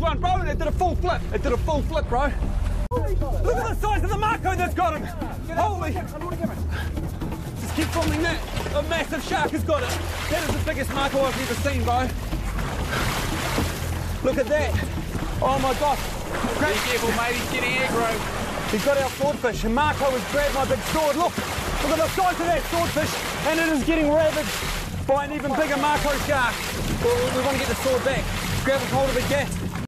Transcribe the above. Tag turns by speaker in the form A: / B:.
A: one, bro, and it did a full flip. It did a full flip, bro. Look at the size of the Mako that's got him. Holy. Just keep filming that. A massive shark has got it. That is the biggest Mako I've ever seen, bro. Look at that. Oh my gosh. Great.
B: Be careful, mate, he's getting aggro.
A: He's got our swordfish, and Mako has grabbed my big sword. Look at the size of that swordfish, and it is getting ravaged by an even bigger Mako shark. We want to get the sword back. Grab a hold of the gas.